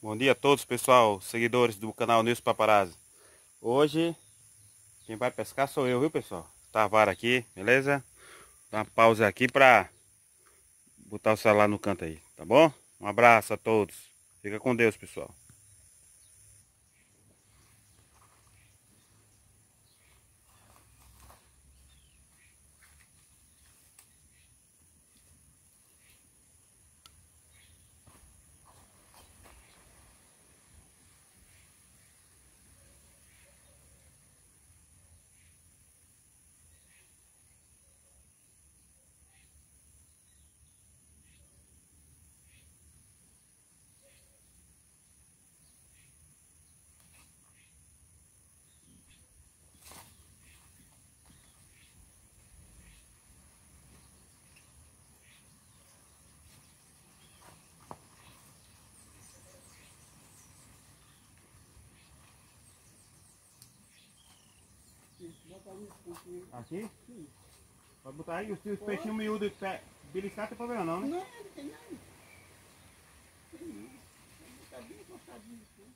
Bom dia a todos, pessoal, seguidores do canal Nilson Paparazzi. Hoje, quem vai pescar sou eu, viu, pessoal? Tá a vara aqui, beleza? Dá uma pausa aqui pra botar o celular no canto aí, tá bom? Um abraço a todos. Fica com Deus, pessoal. Aqui? Sim. Pode botar aí os peixinhos miúdos beliscar, tem problema não, né? Não, não tem nada. Tem não. Tá bem encostadinho aqui.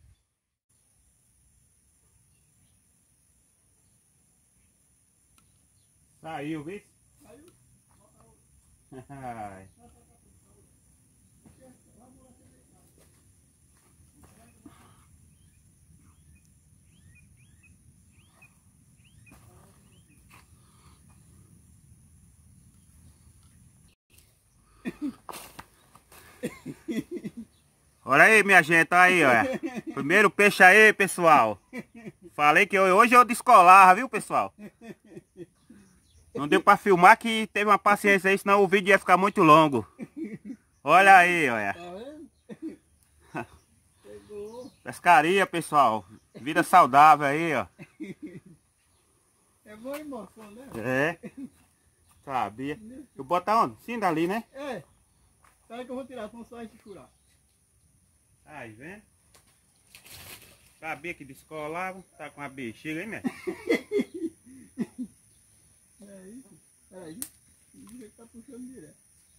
Saiu, viu? Saiu. Ai. Olha aí, minha gente, aí, olha. Primeiro peixe aí, pessoal. Falei que hoje eu descolava, viu, pessoal? Não deu pra filmar, que teve uma paciência aí, senão o vídeo ia ficar muito longo. Olha aí, olha. Tá vendo? Pegou. Pescaria, pessoal. Vida saudável aí, ó. É boa emoção, né? É. Sabia. Eu boto aonde? Sim, dali, né? É. Espera que eu vou tirar, senão só a gente furar. Aí, vendo? Sabia que descolava. Tá com a bexiga aí, né? É isso. Peraí. O jeito tá puxando direto.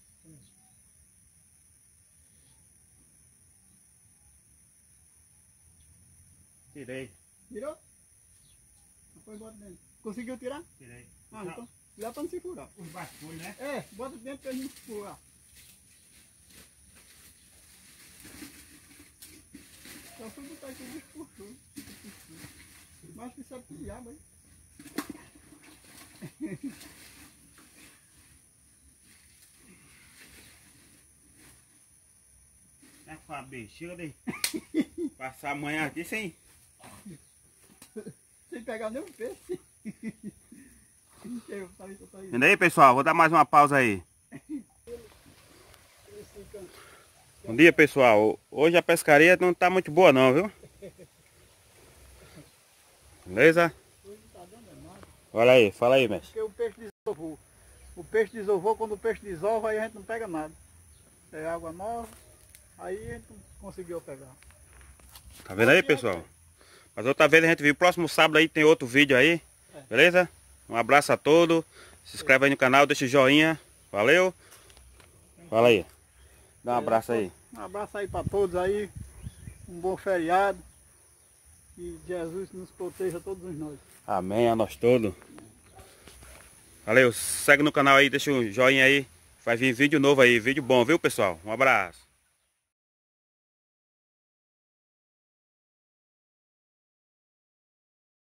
Tirei. Tirou? Depois bota dentro. Conseguiu tirar? Tirei. Ah, então. Dá pra não se furar. Os basculhos, né? É, bota dentro pra gente furar. Só fui botar aqui de puxou. Mas que sabe que diabo aí. Tá com a bexiga de passar amanhã aqui sem Pegar nenhum peixe. Vendo aí, pessoal? Vou dar mais uma pausa aí. Bom dia, pessoal. Hoje a pescaria não tá muito boa não, viu? Beleza? Olha aí, fala aí, mestre. Porque o peixe desovou. O peixe desovou, quando o peixe desova, aí a gente não pega nada. É água nova, aí a gente não conseguiu pegar. Tá vendo aí, pessoal? Mas outra vez a gente viu. Próximo sábado aí tem outro vídeo aí. Beleza? Um abraço a todos. Se inscreve aí no canal, deixa o joinha. Valeu. Fala aí. Dá um abraço aí. Um abraço aí para todos aí. Um bom feriado. Que Jesus nos proteja todos nós. Amém a nós todos. Valeu. Segue no canal aí, deixa o joinha aí. Vai vir vídeo novo aí. Vídeo bom, viu, pessoal? Um abraço.